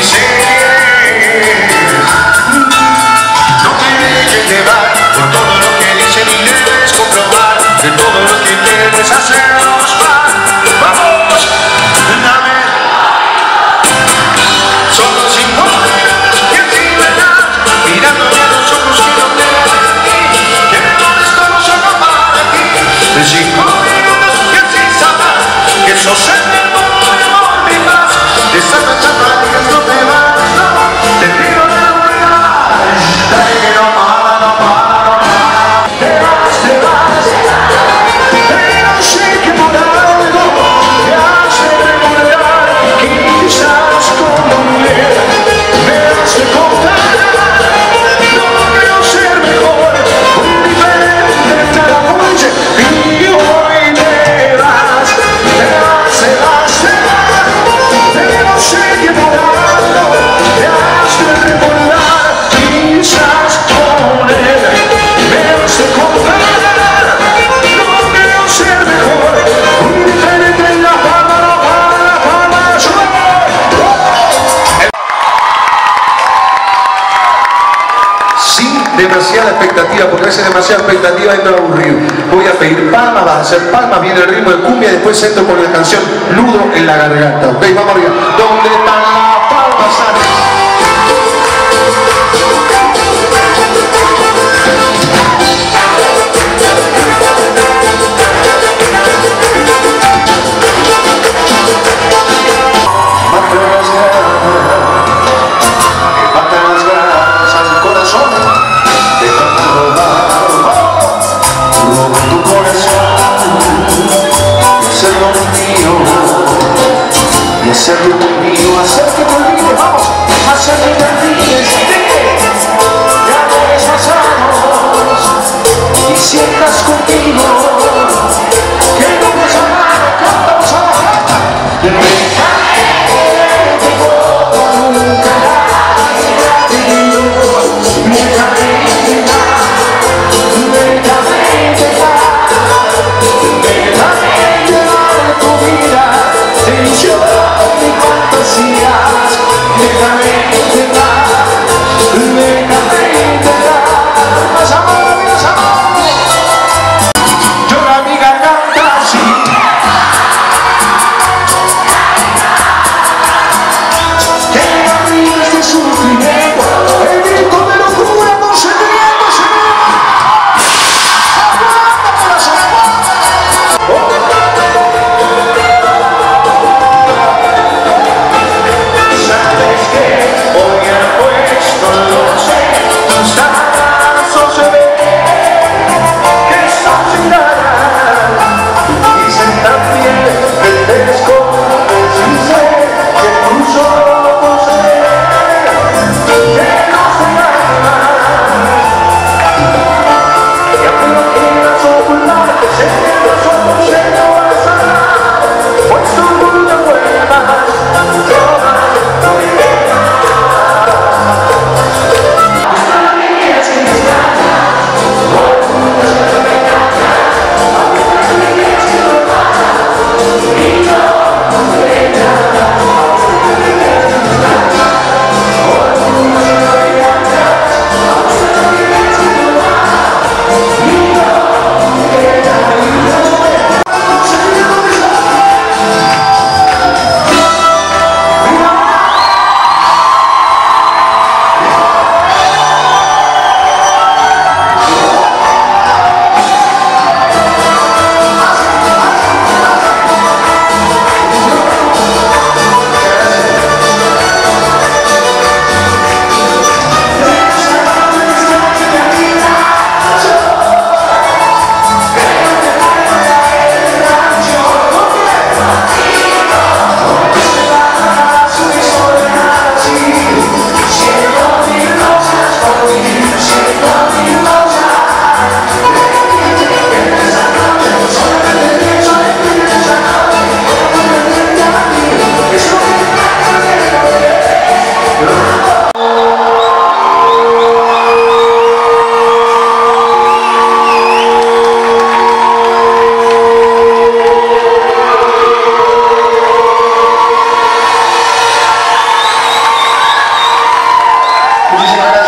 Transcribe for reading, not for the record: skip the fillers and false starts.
sé no te dejes llevar por todo lo que dicen y debes comprobar de todo lo que quieres hacernos mal. Vamos, dame solo 5 minutos y así verás mirándome a los ojos que no te ven a ti, que no esto no solo para ti. De 5 minutos y así sabrás que sos el mundo de amor y paz. De esa noche no te vas, no, te pido que no me hagas, dale que no para, no para, no para. Te vas, pero sé que por algo te has de recordar, quizás como mujer me has de contar. No quiero ser mejor, un diferente te la noche y hoy te vas, pero sé que por algo te has de recordar, quizás con él me has de comparar. No quiero ser mejor, un diferente en la fama, no para la fama. Sin demasiada expectativa, porque a veces demasiada expectativa entra a aburrir. Voy a pedir palmas, vas a hacer palmas, viene el ritmo de cumbia y después entro con la canción Nudo en la garganta. Ok, vamos arriba. ¿Dónde están las palmas? Matan las ganas al corazón, déjame robo tu corazón y hacerlo mío, y hacerlo conmigo, hacer que te olvides, vamos, hacer que te olvides de amores pasados y sientas contigo que no puedes amar, cantamos a la carta. Muchísimas gracias.